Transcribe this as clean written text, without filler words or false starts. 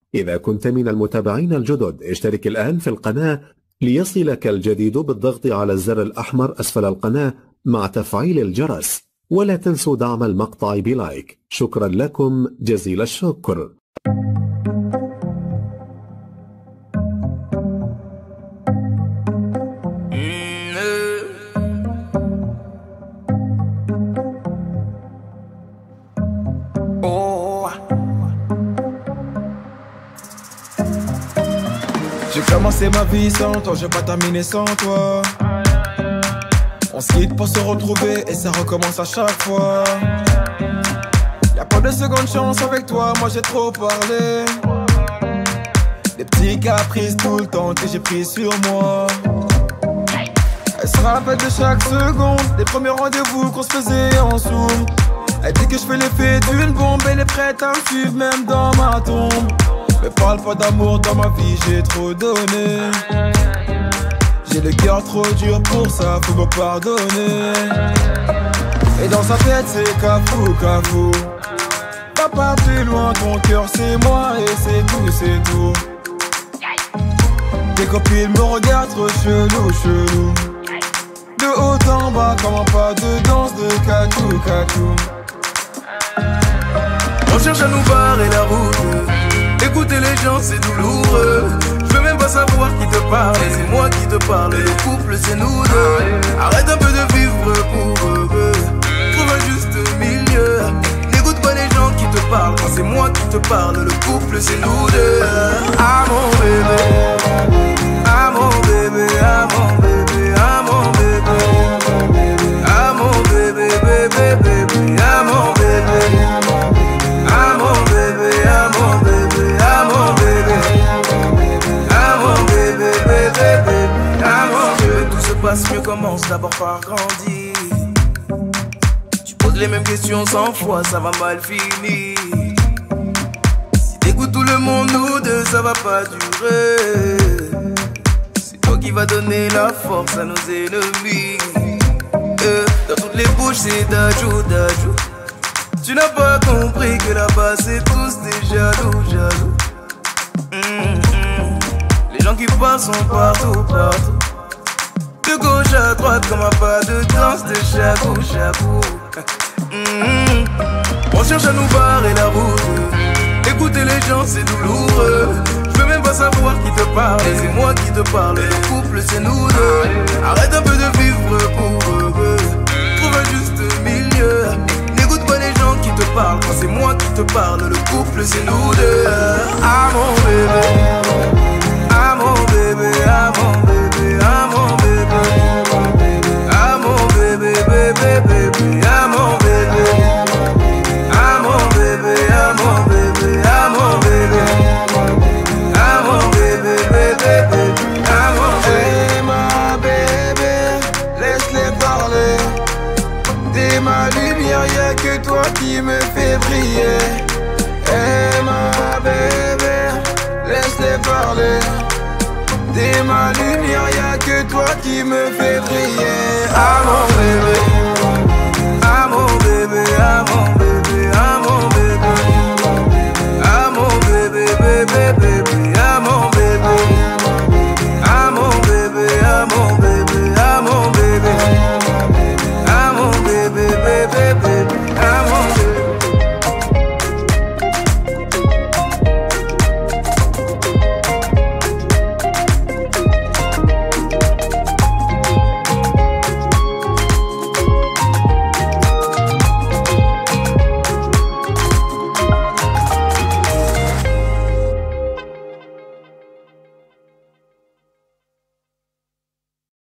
إذا كنت من المتابعين الجدد اشترك الآن في القناة ليصلك الجديد بالضغط على الزر الأحمر أسفل القناة مع تفعيل الجرس، ولا تنسوا دعم المقطع بلايك. شكرا لكم جزيل الشكر. J'ai commencé ma vie sans toi, je vais pas terminer sans toi. On se quitte pour se retrouver et ça recommence à chaque fois. Y'a pas de seconde chance avec toi, moi j'ai trop parlé. Des petits caprices tout le temps que j'ai pris sur moi. Elle se rappelle de chaque seconde, des premiers rendez-vous qu'on se faisait en zoom. Elle dit que je fais l'effet d'une bombe, elle est prête à me suivre même dans ma tombe. Me parle pas d'amour dans ma vie, j'ai trop donné. J'ai le cœur trop dur pour ça, faut me pardonner. Et dans sa tête c'est cafou, cafou. Papa plus loin, ton cœur c'est moi et c'est tout, c'est tout. Tes copines me regardent trop chelou, chelou. De haut en bas, comment pas de danse de catou, catou. On cherche à nous barrer la route. Écouter les gens c'est douloureux. Je veux même pas savoir qui te parle, c'est moi qui te parle. Le couple c'est nous deux. Arrête un peu de vivre pour eux. Trouve un juste milieu. N'écoute pas les gens qui te parlent quand c'est moi qui te parle. Le couple c'est nous deux. Ah mon bébé, ah mon bébé, ah mon bébé, ah mon bébé, ah mon bébé, bébé, bébé, ah mon bébé, ah mon bébé, ah mon bébé, ah mon bébé, ah mon bébé, bébé, bébé, ah mon bébé. Tout se passe mieux, commence d'abord par grandir. Tu poses les mêmes questions 100 fois, ça va mal finir. Si t'écoutes tout le monde, nous deux, ça va pas durer. C'est toi qui vas donner la force à nos ennemis. Dans toutes les bouches c'est d'ajou, d'ajou. Tu n'as pas compris que là-bas c'est tous des jaloux, jaloux. Les gens qui passent sont partout, partout. De gauche à droite comme un pas de danse de chabou, chabou. On cherche à nous barrer la route. Écouter les gens c'est douloureux. Je veux même pas savoir qui te parle, c'est moi qui te parle. Le couple c'est nous deux. Arrête un peu de vivre pour eux. Trouve un juste milieu. N'écoute pas les gens qui te parlent quand c'est moi qui te parle. Le couple c'est nous deux. Ah mon bébé, ah mon bébé, ah mon bébé, ah mon bébé, ah mon bébé, bébé, bébé, ah mon bébé, ah mon bébé, ah mon bébé, ah mon bébé, ah mon bébé, bébé, bébé, ah mon bébé. Hey ma bébé, laisse-les parler. T'es ma lumière, y'a que toi qui me fait briller. Hey ma bébé, laisse-les parler. T'es ma lumière, y'a que toi qui me fait briller. Ah mon bébé, ah mon bébé, ah mon bébé.